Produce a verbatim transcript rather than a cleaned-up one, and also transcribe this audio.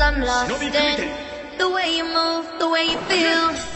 I'm lost in the way you move, the way you feel.